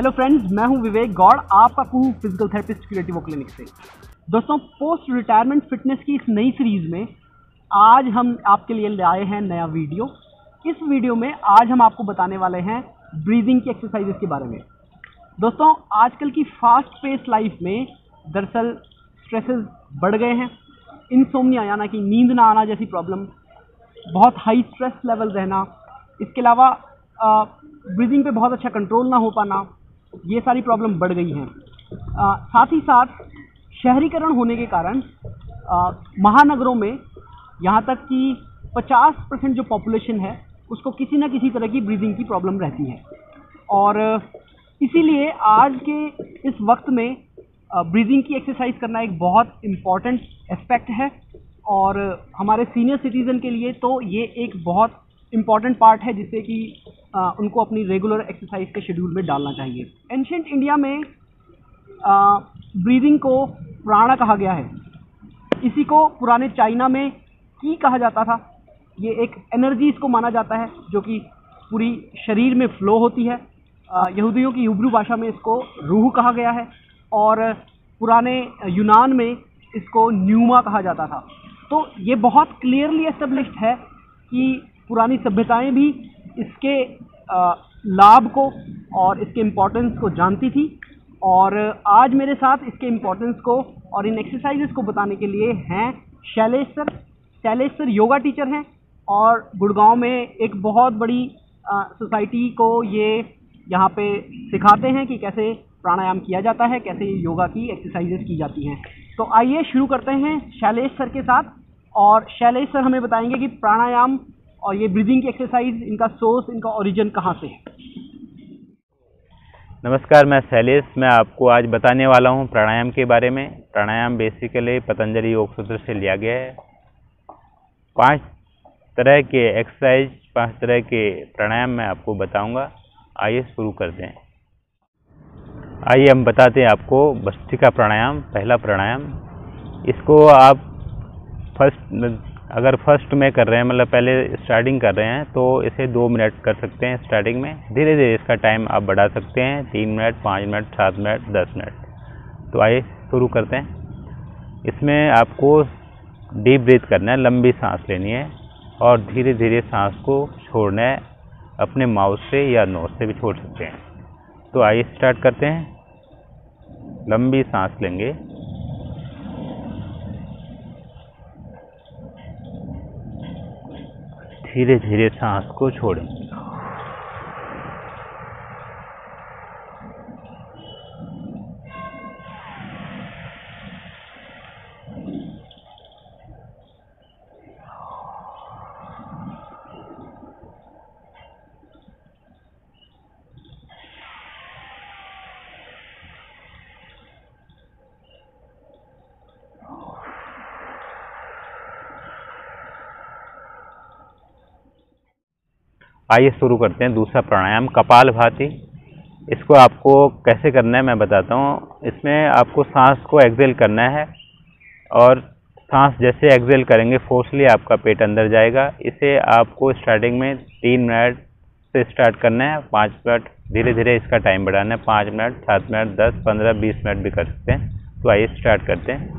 Hello friends, मैं हूं विवेक गौड़, आपका Kuhu physical therapist creative clinic से। दोस्तों, पोस्ट रिटायरमेंट फिटनेस की इस नई सीरीज़ में आज हम आपके लिए लाए हैं नया वीडियो। इस वीडियो में आज हम आपको बताने वाले हैं ब्रीदिंग की एक्सरसाइजेस के बारे में। दोस्तों, आजकल की फास्ट पेस लाइफ में दरअसल स्ट्रेसेस बढ़ गए हैं। इंसोम्निया यानी कि नींद ना आना जैसी प्रॉब्लम, बहुत हाई स्ट्रेस लेवल रहना, इसके अलावा ब्रीदिंग पे बहुत अच्छा कंट्रोल ना हो पाना, ये सारी प्रॉब्लम बढ़ गई हैं। साथ ही साथ शहरीकरण होने के कारण महानगरों में यहाँ तक कि 50% जो पॉपुलेशन है उसको किसी न किसी तरह की ब्रीदिंग की प्रॉब्लम रहती है। और इसीलिए आज के इस वक्त में ब्रीदिंग की एक्सरसाइज करना एक बहुत इम्पॉर्टेंट एस्पेक्ट है, और हमारे सीनियर सिटीज़न के लिए तो ये एक बहुत इम्पॉर्टेंट पार्ट है जिससे कि उनको अपनी रेगुलर एक्सरसाइज के शेड्यूल में डालना चाहिए। एंशिएंट इंडिया में ब्रीदिंग को प्राणा कहा गया है। इसी को पुराने चाइना में की कहा जाता था। ये एक एनर्जी इसको माना जाता है जो कि पूरी शरीर में फ्लो होती है। यहूदियों की हिब्रू भाषा में इसको रूह कहा गया है, और पुराने यूनान में इसको न्यूमा कहा जाता था। तो ये बहुत क्लियरली एस्टेब्लिश्ड है कि पुरानी सभ्यताएं भी इसके लाभ को और इसके इम्पोर्टेंस को जानती थी। और आज मेरे साथ इसके इम्पोर्टेंस को और इन एक्सरसाइजेस को बताने के लिए हैं Shailesh sir. Shailesh sir yoga teacher हैं और गुड़गांव में एक बहुत बड़ी सोसाइटी को ये यहाँ पे सिखाते हैं कि कैसे प्राणायाम किया जाता है, कैसे योगा की एक्सरसाइजेस की जाती हैं। तो आइए शुरू करते हैं शैलेश सर के साथ, और शैलेश सर हमें बताएंगे कि प्राणायाम और ये ब्रीदिंग की एक्सरसाइज, इनका सोर्स, इनका ओरिजिन कहाँ से है। नमस्कार, मैं शैलेश। मैं आपको आज बताने वाला हूँ प्राणायाम के बारे में। प्राणायाम बेसिकली पतंजलि योग सूत्र से लिया गया है। 5 तरह के एक्सरसाइज, 5 तरह के प्राणायाम मैं आपको बताऊंगा। आइए शुरू करते हैं। आइए हम बताते हैं आपको भस्त्रिका प्राणायाम। पहला प्राणायाम, इसको आप अगर फर्स्ट में कर रहे हैं, मतलब पहले स्टार्टिंग कर रहे हैं, तो इसे 2 मिनट कर सकते हैं स्टार्टिंग में। धीरे धीरे इसका टाइम आप बढ़ा सकते हैं, 3 मिनट, 5 मिनट, 7 मिनट, 10 मिनट। तो आइए शुरू करते हैं। इसमें आपको डीप ब्रीथ करना है, लंबी सांस लेनी है और धीरे धीरे सांस को छोड़ना है। अपने माउथ से या नोज से भी छोड़ सकते हैं। तो आइए स्टार्ट करते हैं। लंबी सांस लेंगे, धीरे धीरे सांस को छोड़ेंगे। आइए शुरू करते हैं दूसरा प्राणायाम, कपालभाति। इसको आपको कैसे करना है मैं बताता हूँ। इसमें आपको सांस को एक्सेल करना है, और सांस जैसे एक्सेल करेंगे फोर्सली आपका पेट अंदर जाएगा। इसे आपको स्टार्टिंग में 3 मिनट से स्टार्ट करना है, 5 मिनट, धीरे धीरे इसका टाइम बढ़ाना है। 5 मिनट, 7 मिनट, 10, 15, 20 मिनट भी कर सकते हैं। तो आइए स्टार्ट करते हैं।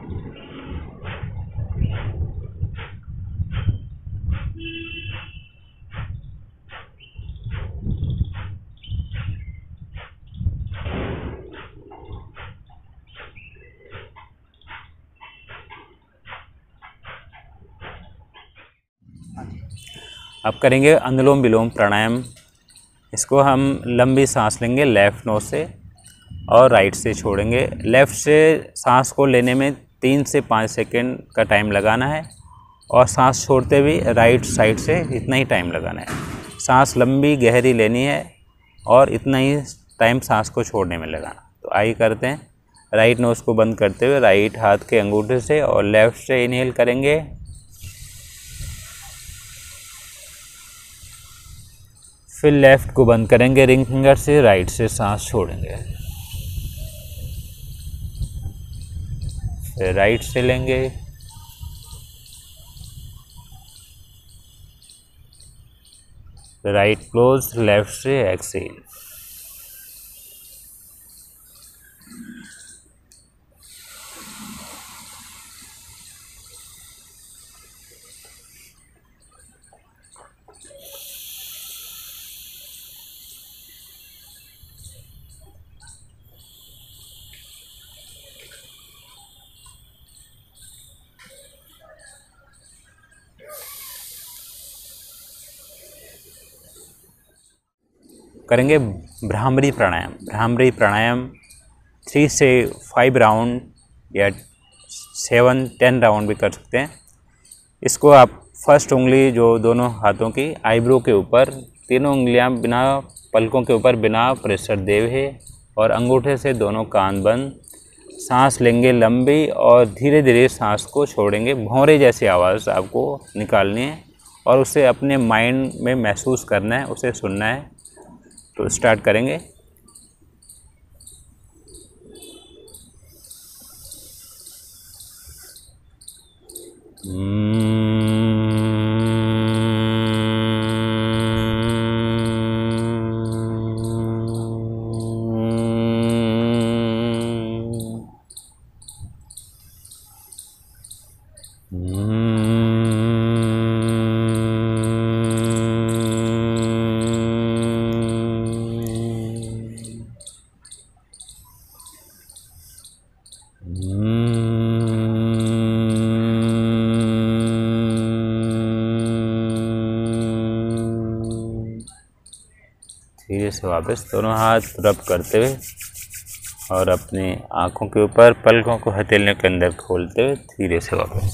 अब करेंगे अनुलोम विलोम प्राणायाम। इसको हम लंबी सांस लेंगे लेफ़्ट नोज से और राइट से छोड़ेंगे। लेफ़्ट से सांस को लेने में 3 से 5 सेकंड का टाइम लगाना है, और सांस छोड़ते भी राइट साइड से इतना ही टाइम लगाना है। सांस लंबी गहरी लेनी है और इतना ही टाइम सांस को छोड़ने में लगाना। तो आइए करते हैं। राइट नोज को बंद करते हुए राइट हाथ के अंगूठे से और लेफ़्ट से इनहेल करेंगे, फिर लेफ़्ट को बंद करेंगे रिंग फिंगर से, राइट से सांस छोड़ेंगे। फिर राइट से लेंगे, राइट क्लोज, लेफ़्ट से एक्सेल। करेंगे भ्रामरी प्राणायाम। भ्रामरी प्राणायाम 3 से 5 राउंड या 7-10 राउंड भी कर सकते हैं। इसको आप फर्स्ट उंगली जो दोनों हाथों की आईब्रो के ऊपर, तीनों उंगलियां बिना पलकों के ऊपर बिना प्रेशर दे हुए और अंगूठे से दोनों कान बंद, सांस लेंगे लंबी और धीरे धीरे सांस को छोड़ेंगे। भौरे जैसी आवाज़ आपको निकालनी है और उसे अपने माइंड में महसूस करना है, उसे सुनना है। तो स्टार्ट करेंगे। धीरे से वापस दोनों हाथ रब करते हुए और अपने आँखों के ऊपर पलकों को हथेलियों के अंदर खोलते हुए धीरे से वापस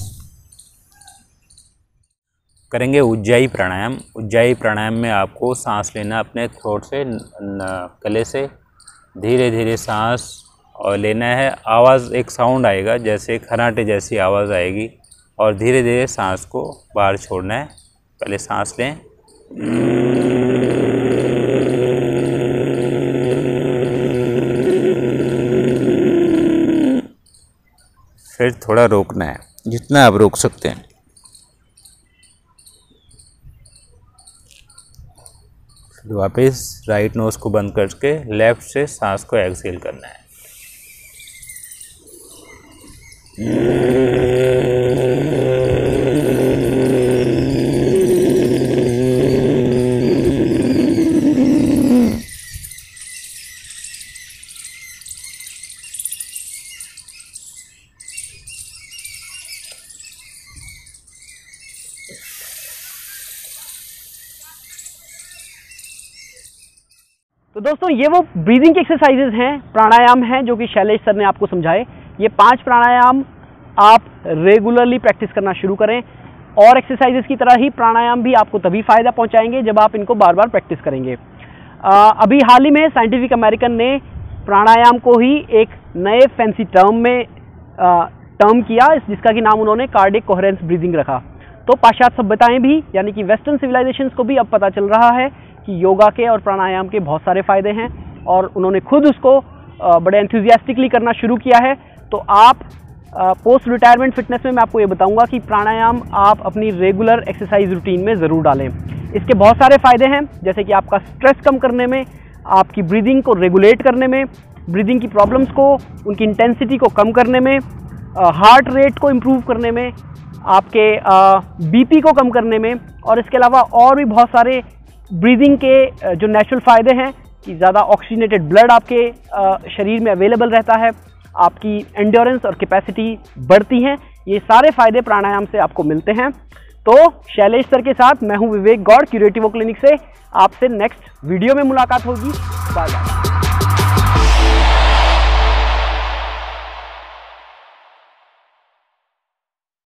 करेंगे उज्जाई प्राणायाम। उज्जाई प्राणायाम में आपको सांस लेना अपने थ्रोट से, गले से धीरे धीरे सांस और लेना है। आवाज़ एक साउंड आएगा जैसे खर्राटे जैसी आवाज़ आएगी और धीरे धीरे सांस को बाहर छोड़ना है। पहले सांस लें, फिर थोड़ा रोकना है, जितना आप रोक सकते हैं। फिर वापस राइट नोज़ को बंद करके लेफ़्ट से सांस को एक्सहेल करना है। तो दोस्तों ये वो ब्रीदिंग की एक्सरसाइजेज हैं, प्राणायाम हैं जो कि शैलेश सर ने आपको समझाए। ये 5 प्राणायाम आप रेगुलरली प्रैक्टिस करना शुरू करें और एक्सरसाइजेज की तरह ही प्राणायाम भी आपको तभी फ़ायदा पहुंचाएंगे जब आप इनको बार बार प्रैक्टिस करेंगे। अभी हाल ही में साइंटिफिक अमेरिकन ने प्राणायाम को ही एक नए फैंसी टर्म में टर्म किया, जिसका कि नाम उन्होंने कार्डिक कोहेरेंस ब्रीदिंग रखा। तो पाश्चात्य सभ्यताएं भी यानी कि वेस्टर्न सिविलाइजेशंस को भी अब पता चल रहा है कि योगा के और प्राणायाम के बहुत सारे फ़ायदे हैं और उन्होंने खुद उसको बड़े एंथुजियास्टिकली करना शुरू किया है। तो आप पोस्ट रिटायरमेंट फिटनेस में मैं आपको ये बताऊंगा कि प्राणायाम आप अपनी रेगुलर एक्सरसाइज रूटीन में ज़रूर डालें। इसके बहुत सारे फ़ायदे हैं, जैसे कि आपका स्ट्रेस कम करने में, आपकी ब्रीदिंग को रेगुलेट करने में, ब्रीदिंग की प्रॉब्लम्स को, उनकी इंटेंसिटी को कम करने में, हार्ट रेट को इम्प्रूव करने में, आपके बीपी को कम करने में, और इसके अलावा और भी बहुत सारे ब्रीदिंग के जो नेचुरल फ़ायदे हैं कि ज़्यादा ऑक्सीजनेटेड ब्लड आपके शरीर में अवेलेबल रहता है, आपकी एंड्योरेंस और कैपेसिटी बढ़ती हैं। ये सारे फ़ायदे प्राणायाम से आपको मिलते हैं। तो शैलेश सर के साथ मैं हूं विवेक गौड़, क्यूरेटिवो क्लिनिक से। आपसे नेक्स्ट वीडियो में मुलाकात होगी। Bye bye.